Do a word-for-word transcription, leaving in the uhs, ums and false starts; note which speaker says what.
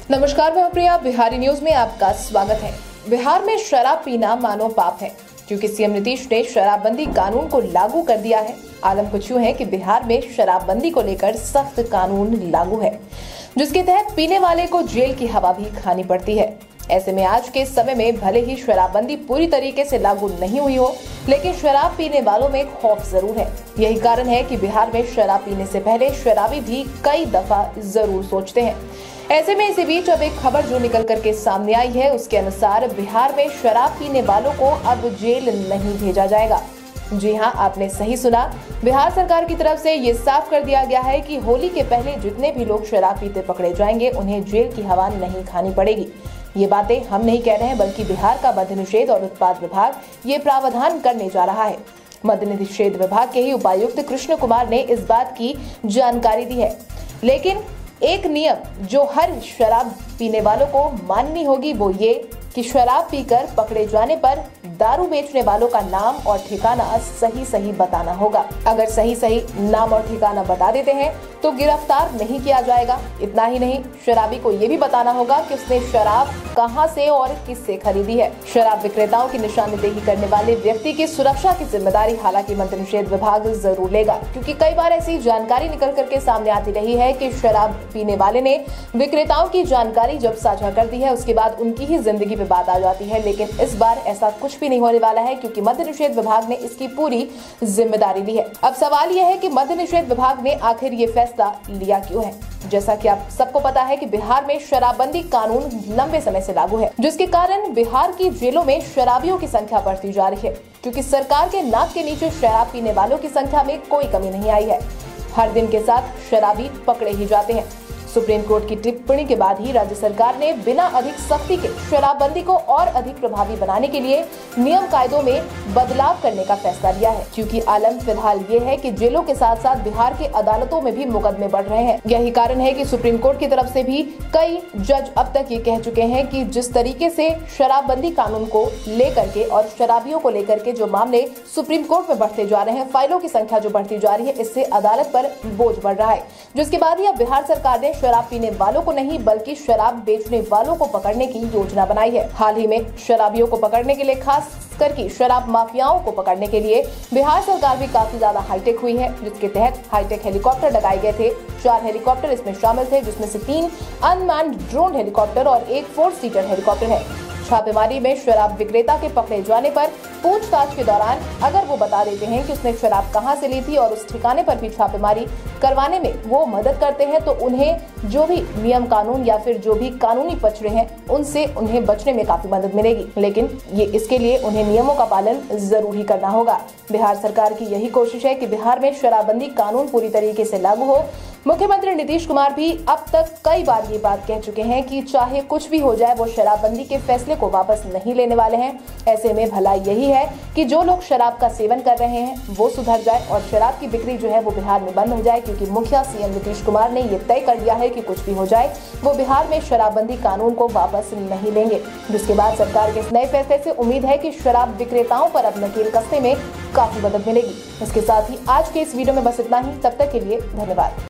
Speaker 1: नमस्कार, मैं प्रिया। बिहारी न्यूज में आपका स्वागत है। बिहार में शराब पीना मानो पाप है, क्योंकि सीएम नीतीश ने शराबबंदी कानून को लागू कर दिया है। आलम कुछ यूं है कि बिहार में शराबबंदी को लेकर सख्त कानून लागू है, जिसके तहत पीने वाले को जेल की हवा भी खानी पड़ती है। ऐसे में आज के समय में भले ही शराबबंदी पूरी तरीके से लागू नहीं हुई हो, लेकिन शराब पीने वालों में खौफ जरूर है। यही कारण है कि बिहार में शराब पीने से पहले शराबी भी कई दफा जरूर सोचते हैं। ऐसे में इसी बीच अब एक खबर जो निकल करके सामने आई है, उसके अनुसार बिहार में शराब पीने वालों को अब जेल नहीं भेजा जाएगा। जी हां, आपने सही सुना। बिहार सरकार की तरफ से ये साफ कर दिया गया है कि होली के पहले जितने भी लोग शराब पीते पकड़े जाएंगे, उन्हें जेल की हवा नहीं खानी पड़ेगी। ये बातें हम नहीं कह रहे हैं, बल्कि बिहार का मद्य निषेध और उत्पाद विभाग ये प्रावधान करने जा रहा है। मद्य निषेध विभाग के ही उपायुक्त कृष्ण कुमार ने इस बात की जानकारी दी है। लेकिन एक नियम जो हर शराब पीने वालों को माननी होगी, वो ये कि शराब पीकर पकड़े जाने पर दारू बेचने वालों का नाम और ठिकाना सही सही बताना होगा। अगर सही सही नाम और ठिकाना बता देते हैं तो गिरफ्तार नहीं किया जाएगा। इतना ही नहीं, शराबी को ये भी बताना होगा कि उसने शराब कहां से और किससे खरीदी है। शराब विक्रेताओं की निशानदेही करने वाले व्यक्ति की सुरक्षा की जिम्मेदारी हालांकि मद्य निषेध विभाग जरूर लेगा, क्योंकि कई बार ऐसी जानकारी निकल करके सामने आती रही है कि शराब पीने वाले ने विक्रेताओं की जानकारी जब साझा कर दी है, उसके बाद उनकी ही जिंदगी पे बात आ जाती है। लेकिन इस बार ऐसा कुछ भी नहीं होने वाला है, क्योंकि मद्य निषेध विभाग ने इसकी पूरी जिम्मेदारी ली है। अब सवाल यह है कि मद्य निषेध विभाग ने आखिर ये फैसला लिया क्यों है। जैसा कि आप सबको पता है कि बिहार में शराबबंदी कानून लंबे समय से लागू है, जिसके कारण बिहार की जेलों में शराबियों की संख्या बढ़ती जा रही है, क्योंकि सरकार के नाक के नीचे शराब पीने वालों की संख्या में कोई कमी नहीं आई है। हर दिन के साथ शराबी पकड़े ही जाते हैं। सुप्रीम कोर्ट की टिप्पणी के बाद ही राज्य सरकार ने बिना अधिक सख्ती के शराबबंदी को और अधिक प्रभावी बनाने के लिए नियम कायदों में बदलाव करने का फैसला लिया है। क्योंकि आलम फिलहाल ये है कि जेलों के साथ साथ बिहार के अदालतों में भी मुकदमे बढ़ रहे हैं। यही कारण है कि सुप्रीम कोर्ट की तरफ से भी कई जज अब तक ये कह चुके हैं कि जिस तरीके से शराबबंदी कानून को लेकर के और शराबियों को लेकर के जो मामले सुप्रीम कोर्ट में बढ़ते जा रहे हैं, फाइलों की संख्या जो बढ़ती जा रही है, इससे अदालत पर बोझ बढ़ रहा है। जिसके बाद ही अब बिहार सरकार ने शराब पीने वालों को नहीं, बल्कि शराब बेचने वालों को पकड़ने की योजना बनाई है। हाल ही में शराबियों को पकड़ने के लिए, खास करके शराब माफियाओं को पकड़ने के लिए बिहार सरकार भी काफी ज्यादा हाईटेक हुई है, जिसके तहत हाईटेक हेलीकॉप्टर लगाए गए थे। चार हेलीकॉप्टर इसमें शामिल थे, जिसमें से तीन अनमैन्ड ड्रोन हेलीकॉप्टर और एक फोर सीटर हेलीकॉप्टर है। छापेमारी में शराब विक्रेता के पकड़े जाने पर पूछताछ के दौरान अगर वो बता देते हैं कि उसने शराब कहां से ली थी और उस ठिकाने पर भी छापेमारी करवाने में वो मदद करते हैं, तो उन्हें जो भी नियम कानून या फिर जो भी कानूनी पचड़े हैं, उनसे उन्हें बचने में काफी मदद मिलेगी। लेकिन ये इसके लिए उन्हें नियमों का पालन जरूर ही करना होगा। बिहार सरकार की यही कोशिश है कि बिहार में शराबबंदी कानून पूरी तरीके से लागू हो। मुख्यमंत्री नीतीश कुमार भी अब तक कई बार ये बात कह चुके हैं कि चाहे कुछ भी हो जाए, वो शराबबंदी के फैसले को वापस नहीं लेने वाले हैं। ऐसे में भला यही है कि जो लोग शराब का सेवन कर रहे हैं वो सुधर जाए और शराब की बिक्री जो है वो बिहार में बंद हो जाए, क्योंकि मुखिया सीएम नीतीश कुमार ने ये तय कर दिया है कि कुछ भी हो जाए, वो बिहार में शराबबंदी कानून को वापस नहीं लेंगे। जिसके बाद सरकार के इस नए फैसले से उम्मीद है कि शराब विक्रेताओं पर अब नकेल कसने में काफी मदद मिलेगी। इसके साथ ही आज के इस वीडियो में बस इतना ही। तब तक के लिए धन्यवाद।